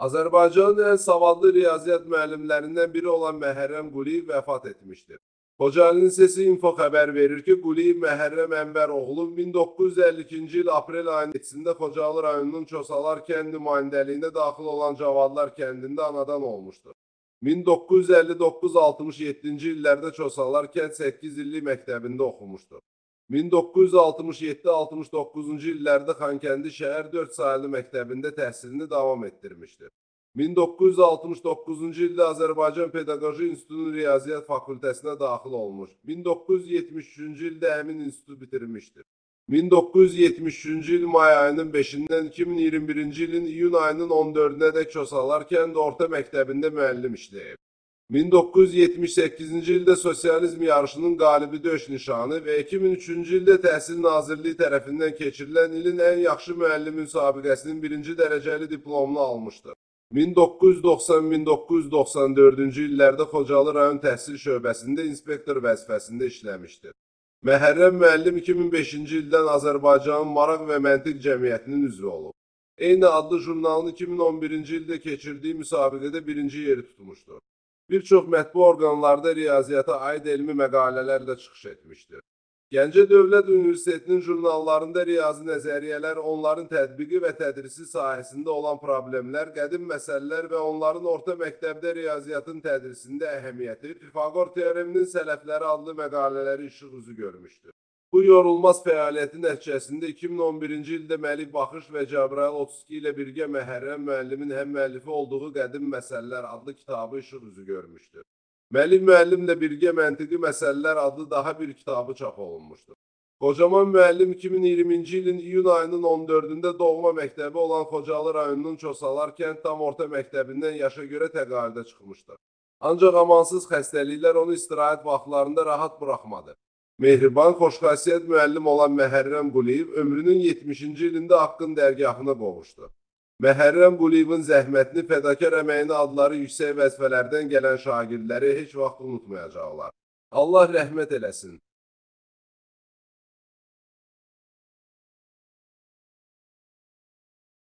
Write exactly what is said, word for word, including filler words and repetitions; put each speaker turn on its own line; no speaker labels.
Azərbaycanın ən savadlı riyaziyyat müəllimlərindən biri olan Məhərrəm Quliyev vəfat etmişdir. Xocalı Lisesi info xəbər verir ki, Quliyev Məhərrəm Ənvəroğlu min doqquz yüz əlli ikinci il aprel ayının içində Xocalı rayonunun Çosalar kənd nümayəndəliyinə daxil olan Cavadlar kəndində anadan olmuşdur. min doqquz yüz əlli doqquz altmış yeddinci illərdə Çosalar kənd səkkiz illik məktəbində oxumuşdur. min doqquz yüz altmış yeddi altmış doqquzuncu illərdə Xankəndi şəhər dörd sayılı məktəbində təhsilini davam etdirmişdir. min doqquz yüz altmış doqquzuncu ildə Azərbaycan Pedaqoji İnstitutunun Riyaziyyat Fakültəsinə daxil olmuş. min doqquz yüz yetmiş üçüncü ildə həmin institutu bitirmişdir. min doqquz yüz yetmiş üçüncü il may ayının beşindən iki min iyirmi birinci ilin iyun ayının on dördünə dək Çosalar kənd orta məktəbində müəllim işləyib. min doqquz yüz yetmiş səkkizinci ildə Sosializm yarışının qalibi döş nişanı və iki min üçüncü ildə Təhsil Nazirliyi tərəfindən keçirilən ilin ən yaxşı müəllim müsabiqəsinin birinci dərəcəli diplomunu almışdır. min doqquz yüz doxsan min doqquz yüz doxsan dördüncü illərdə Xocalı rayon təhsil şöbəsində inspektor vəzifəsində işləmişdir. Məhərrəm müəllim iki min beşinci ildən Azərbaycanın Maraq və Məntiq Cəmiyyətinin üzvü olub. Eyni adlı jurnalın iki min on birinci ildə keçirdiyi müsabiqədə birinci yeri tutmuşdur. Bir çox mətbu orqanlarda riyaziyyata aid elmi məqalələr də çıxış etmişdir. Gəncə Dövlət Universitetinin jurnallarında riyazi nəzəriyyələr, onların tətbiqi və tədrisi sahəsində olan problemlər, qədim məsələlər və onların orta məktəbdə riyaziyyatın tədrisində əhəmiyyəti, Pifaqor teoreminin sələfləri adlı məqalələri işıq üzü görmüşdür. Bu yorulmaz fəaliyyətin nəticəsində iki min on birinci ildə Məlik Baxış və Cəbrayıl Otski ilə birgə Məhərrəm müəllimin həm müəllifi olduğu Qədim Məsələlər adlı kitabı işıq üzü görmüşdür. Məlik müəllimlə birgə Məntiqi Məsələlər adlı daha bir kitabı çap olunmuşdur. Qocaman müəllim iki min iyirminci ilin iyun ayının on dördündə doğma məktəbi olan Xocalı rayonunun Çosalar kənd tam orta məktəbindən yaşa görə təqaüdə çıxmışdır. Ancaq amansız xəstəliklər onu istirahət vaxtlarında rahat buraxmadı. Mehriban, xoşxasiyyət müəllim olan Məhərrəm Quliyev ömrünün yetmişinci ilində Haqqın dərgahına qovuşdu. Məhərrəm Quliyevin zəhmətini, fədakar əməyini adları yüksək vəzifələrdən gələn şagirdləri heç vaxt unutmayacaqlar. Allah rəhmət eləsin.